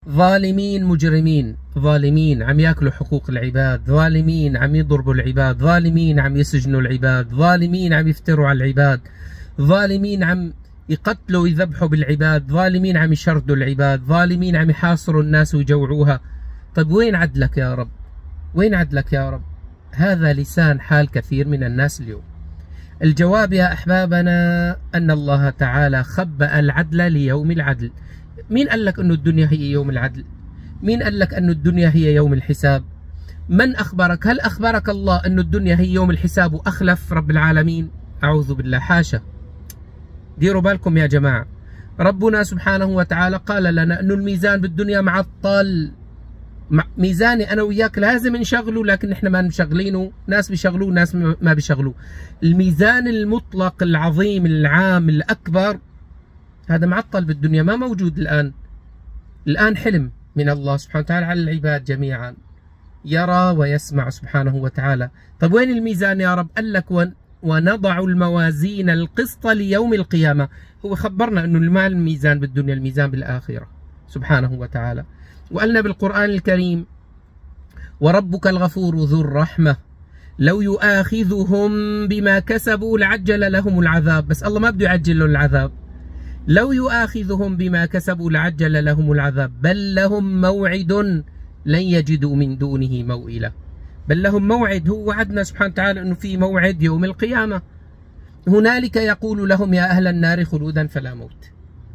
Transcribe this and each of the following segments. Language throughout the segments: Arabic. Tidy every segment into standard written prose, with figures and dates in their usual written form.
ظالمين مجرمين، ظالمين عم ياكلوا حقوق العباد، ظالمين عم يضربوا العباد، ظالمين عم يسجنوا العباد، ظالمين عم يفتروا على العباد، ظالمين عم يقتلوا ويذبحوا بالعباد، ظالمين عم يشردوا العباد، ظالمين عم يحاصروا الناس ويجوعوها. طيب وين عدلك يا رب؟ وين عدلك يا رب؟ هذا لسان حال كثير من الناس اليوم. الجواب يا أحبابنا أن الله تعالى خبأ العدل ليوم العدل. مين قال لك أن الدنيا هي يوم العدل؟ مين قال لك أن الدنيا هي يوم الحساب؟ من أخبرك؟ هل أخبرك الله أن الدنيا هي يوم الحساب وأخلف رب العالمين؟ أعوذ بالله، حاشا. ديروا بالكم يا جماعة، ربنا سبحانه وتعالى قال لنا أن الميزان بالدنيا معطل. ميزاني أنا وياك لازم نشغله، لكن إحنا ما مشغلينه، ناس بيشغلوه ناس ما بيشغلوه. الميزان المطلق العظيم العام الأكبر هذا معطل بالدنيا، ما موجود الآن. الآن حلم من الله سبحانه وتعالى على العباد جميعا، يرى ويسمع سبحانه وتعالى. طب وين الميزان يا رب؟ قال لك ونضع الموازين القسط ليوم القيامة. هو خبرنا أنه ما الميزان بالدنيا، الميزان بالآخرة سبحانه وتعالى. وقالنا بالقرآن الكريم: وربك الغفور ذو الرحمة لو يؤاخذهم بما كسبوا لعجل لهم العذاب. بس الله ما بده يعجل لهم العذاب. لو يؤاخذهم بما كسبوا لعجل لهم العذاب بل لهم موعد لن يجدوا من دونه موئلا. بل لهم موعد، هو وعدنا سبحانه وتعالى أنه في موعد يوم القيامة. هنالك يقول لهم يا أهل النار خلودا فلا موت.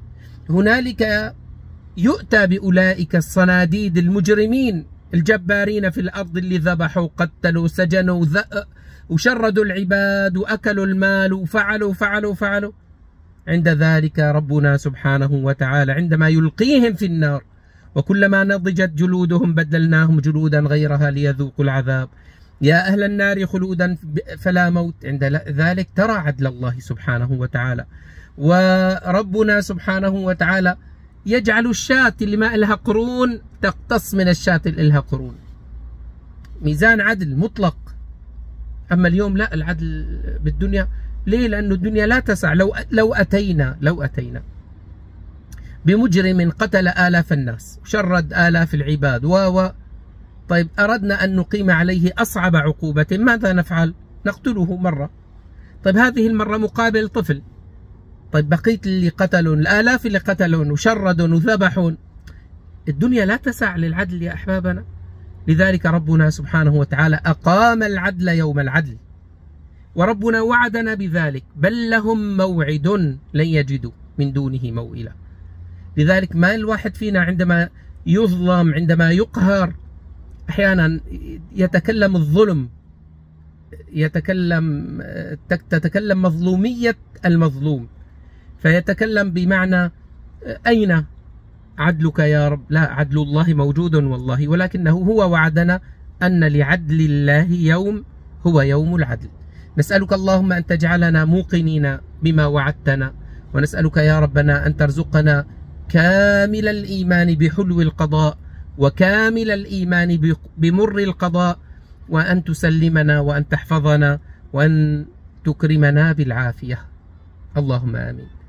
هنالك يؤتى بأولئك الصناديد المجرمين الجبارين في الأرض اللي ذبحوا قتلوا سجنوا وشردوا العباد وأكلوا المال وفعلوا. عند ذلك ربنا سبحانه وتعالى عندما يلقيهم في النار: وكلما نضجت جلودهم بدلناهم جلودا غيرها ليذوقوا العذاب. يا أهل النار خلودا فلا موت. عند ذلك ترى عدل الله سبحانه وتعالى. وربنا سبحانه وتعالى يجعل الشاة اللي ما إلها قرون تقتص من الشاة اللي إلها قرون. ميزان عدل مطلق. أما اليوم لا، العدل بالدنيا ليه؟ لأن الدنيا لا تسع. لو أتينا بمجرم قتل آلاف الناس وشرد آلاف العباد طيب أردنا أن نقيم عليه أصعب عقوبة، ماذا نفعل؟ نقتله مرة. طيب هذه المرة مقابل طفل. طيب بقيت اللي قتلون، الآلاف اللي قتلون وشردون وذبحون، الدنيا لا تسع للعدل يا أحبابنا. لذلك ربنا سبحانه وتعالى أقام العدل يوم العدل، وربنا وعدنا بذلك: بل لهم موعد لن يجدوا من دونه موئلا. لذلك ما الواحد فينا عندما يظلم، عندما يقهر، أحيانا يتكلم الظلم، تتكلم مظلومية المظلوم، فيتكلم بمعنى أين عدلك يا رب؟ لا، عدل الله موجود والله، ولكنه هو وعدنا أن لعدل الله يوم هو يوم العدل. نسألك اللهم أن تجعلنا موقنين بما وعدتنا، ونسألك يا ربنا أن ترزقنا كامل الإيمان بحلو القضاء وكامل الإيمان بمر القضاء، وأن تسلمنا وأن تحفظنا وأن تكرمنا بالعافية. اللهم آمين.